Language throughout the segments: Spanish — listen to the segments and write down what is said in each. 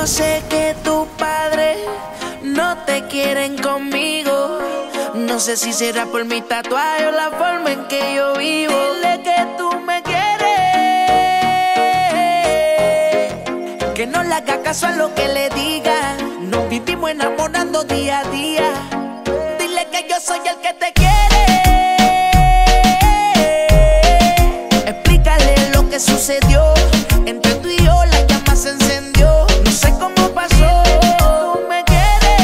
Yo sé que tus padres no te quieren conmigo. No sé si será por mi tatuaje o la forma en que yo vivo. Dile que tú me quieres, que no le haga caso a lo que le diga. Nos vivimos enamorando día a día. Dile que yo soy el que te quiere. Explícale lo que sucedió. Entre tú y yo la llama se encendió. No sé cómo pasó. Tú me quieres,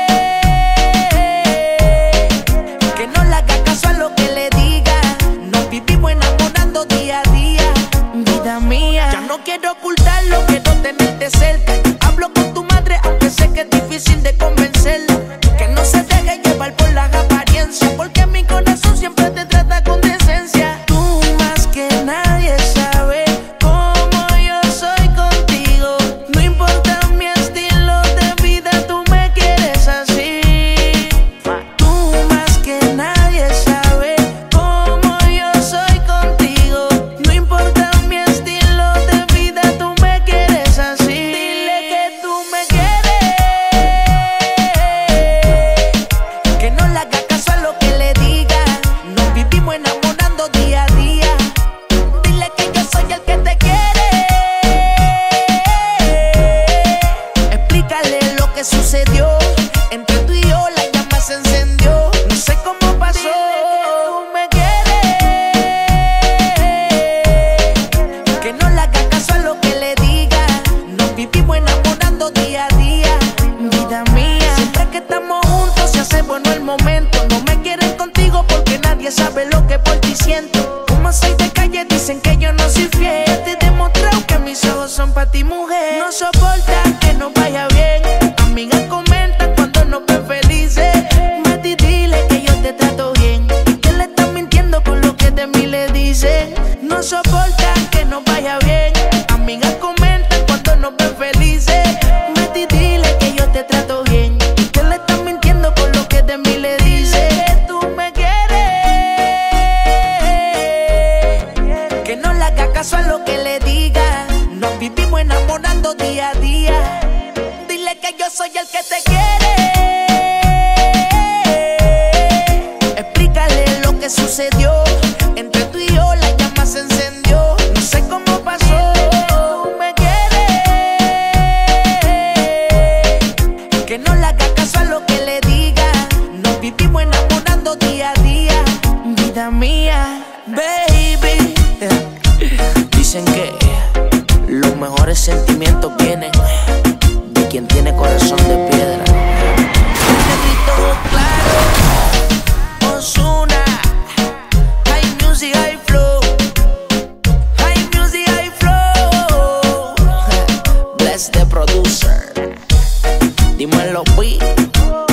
que no le haga caso a lo que le diga. Nos vivimos enamorando día a día. Vida mía, ya no quiero ocultarlo, quiero tenerte cerca. Hablo con tu madre, aunque sé que es difícil de convencerla. Que no se deje llevar por las apariencias, porque mi corazón siempre te trata con decencia. Tú más que nadie sabes cómo yo soy contigo. No importa mi estilo de vida, tú me quieres así. Tú más que nadie sabes cómo yo soy contigo. No importa mi estilo de vida, tú me quieres así. Dile que tú me quieres, que no le haga caso a lo que le diga. Nos vivimos enamorando día a día. Dile que yo soy el que te quiere. Explícale lo que sucedió. Entre tú y yo la llama se encendió. No sé cómo pasó. Tú me quieres, que no le haga caso a lo que le diga. Nos vivimos enamorando día a día. Vida mía, siempre que estamos juntos se hace bueno el momento. No me quieren contigo porque nadie sabe lo que por ti siento. Como soy de calle dicen que yo no soy fiel. Te he demostrado que mis ojos son para ti, mujer. No soportan que nos vaya bien. Amigas comentan cuando nos ven felices. Mati, dile que yo te trato bien, que le están mintiendo con lo que de mí le dice. No soportan que nos vaya bien. Amigas comentan cuando nos ven felices. Mati, dile que yo te trato bien, que le están mintiendo con lo que de mí le dice. Que tú me quieres, que no le haga caso a lo que le diga. Nos vivimos enamorando día a día. Dile que yo soy el que te quiere. Explícale lo que sucedió. Entre tú y yo la llama se encendió. No sé cómo pasó. Tú me quieres, que no le haga caso a lo que le diga. Nos vivimos enamorando día a día. Vida mía, baby. Dicen que los mejores sentimientos vienen de quien tiene corazón de piedra. Negrito claro, Ozuna, high music, high flow, high music, high flow. Bless the producer, dímelo, P.